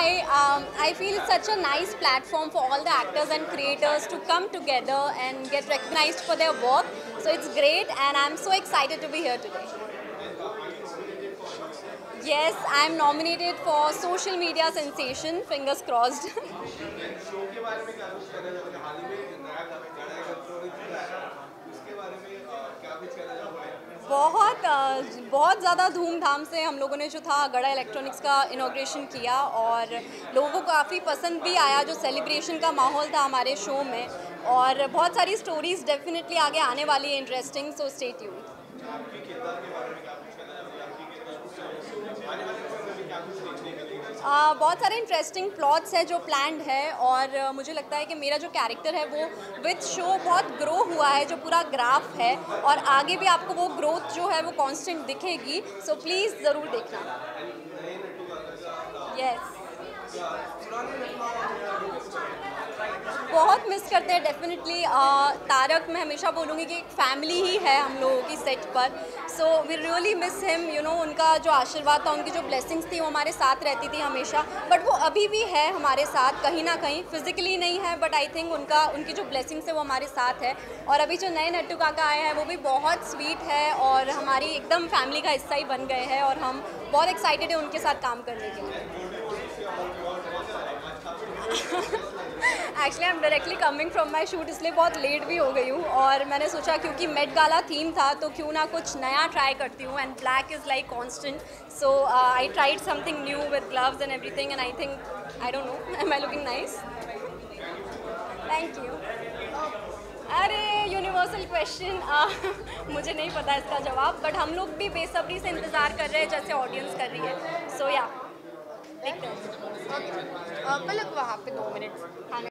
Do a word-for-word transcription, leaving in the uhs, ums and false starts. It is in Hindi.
Hi, um, I feel it's such a nice platform for all the actors and creators to come together and get recognized for their work. So it's great, and I'm so excited to be here today. Yes, I'm nominated for Social Media Sensation, fingers crossed. बहुत अ, बहुत ज़्यादा धूमधाम से हम लोगों ने जो था गड़ा इलेक्ट्रॉनिक्स का इनॉग्रेशन किया और लोगों को काफ़ी पसंद भी आया। जो सेलिब्रेशन का माहौल था हमारे शो में, और बहुत सारी स्टोरीज डेफिनेटली आगे आने वाली है interesting, so stay tuned. Uh, बहुत सारे इंटरेस्टिंग प्लॉट्स है जो प्लान्ड है, और आ, मुझे लगता है कि मेरा जो कैरेक्टर है वो विद शो बहुत ग्रो हुआ है। जो पूरा ग्राफ है, और आगे भी आपको वो ग्रोथ जो है वो कांस्टेंट दिखेगी, सो प्लीज़ ज़रूर देखना। यस, बहुत मिस करते हैं डेफिनेटली। तारक, मैं हमेशा बोलूँगी कि एक फैमिली ही है हम लोगों की सेट पर। So we really miss him, you know. उनका जो आशीर्वाद था, उनकी जो ब्लेसिंग्स थी वो हमारे साथ रहती थी हमेशा। बट वो अभी भी है हमारे साथ, कहीं ना कहीं फिजिकली नहीं है, बट आई थिंक उनका उनकी जो ब्लेसिंग्स है वो हमारे साथ है। और अभी जो नए नट्टू काका आए हैं वो भी बहुत स्वीट है और हमारी एकदम फैमिली का हिस्सा ही बन गए हैं, और हम बहुत एक्साइटेड है उनके साथ काम करने के लिए। Actually I am directly coming from my shoot, इसलिए बहुत लेट भी हो गई हूँ। और मैंने सोचा क्योंकि मेट गाला थीम था तो क्यों ना कुछ नया ट्राई करती हूँ, and black is like constant. So I tried something new with gloves and everything, and I think, I don't know, am I looking nice? Thank you. अरे यूनिवर्सल क्वेश्चन, मुझे नहीं पता इसका जवाब, बट हम लोग भी बेसब्री से इंतज़ार कर रहे हैं जैसे ऑडियंस कर रही है। सो या देखते हैं। पलक वहाँ पे दो मिनट। हाँ।